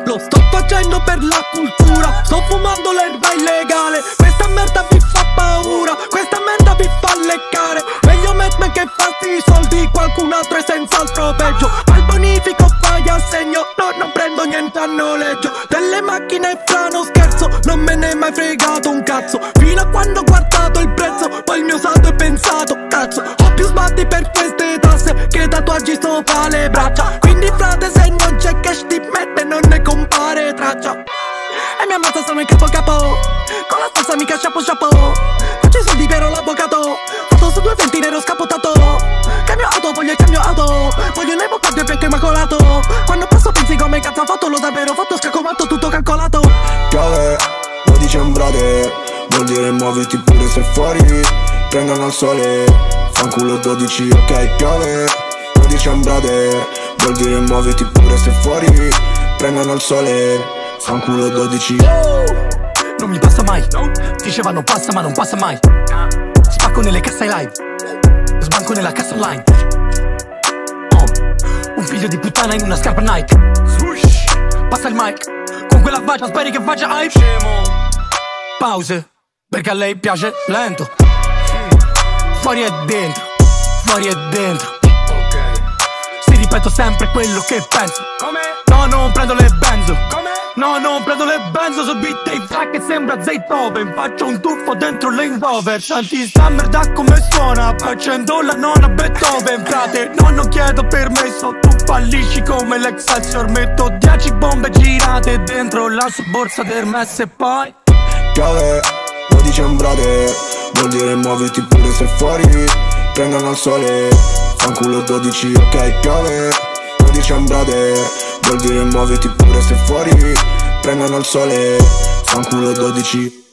Lo sto facendo per la cultura, sto fumando l'erba illegale. Questa merda vi fa paura, questa merda vi fa leccare. Meglio me che fatti i soldi, qualcun altro è senz'altro peggio. Al bonifico fai assegno, no, non prendo niente a noleggio. Delle macchine fra non scherzo, non me ne è mai fregato un cazzo. Fino a quando ho guardato il prezzo, poi il mio saldo è pensato, cazzo. Ho più sbatti per queste tasse che tatuaggi sopra le braccia. Quindi frate, se non c'è cash ti mette, non ne compare traccia. E mi ammazza sono in capo con la stessa mica chapeau. Faccio i soldi per l'avvocato, fatto su 220 nero scapotato. Cambio auto, voglio il cambio auto, voglio un evocato e bianco immacolato. Quando passo pensi come cazzo ha fatto, l'ho davvero fatto scaccomato, tutto calcolato. Piove, lo dicembrate, vuol dire muoviti pure se fuori prendono il sole, fanculo 12, ok. Piove, lo dicembrate, vuol dire muoviti pure se fuori prendono il sole, fanculo 12. Non mi passa mai, dicevano passa ma non passa mai. Spacco nelle casse live, sbanco nella cassa online. Un figlio di puttana in una scarpa Nike. Passa il mic, con quella faccia speri che faccia hype. Pause, perché a lei piace lento. Fuori e dentro, fuori e dentro. Si ripeto sempre quello che penso. No, non prendo le benzo. No, non prendo le benzo su beat dei flash che sembra Zaytoven. Faccio un tuffo dentro Range Rover. Senti sta merda come suona, facendo la nonna Beethoven. Frate, no, non chiedo permesso, tu fallisci come l'Excelsior. Metto 10 bombe girate dentro la sua borsa d'Hermes e poi piove, lo dicembrate, vuol dire muoviti pure se fuori prendono il sole, fanculo 12, ok. Piove, lo dicembrate, vuol dire muoviti pure se fuori prendono il sole, fanculo 12.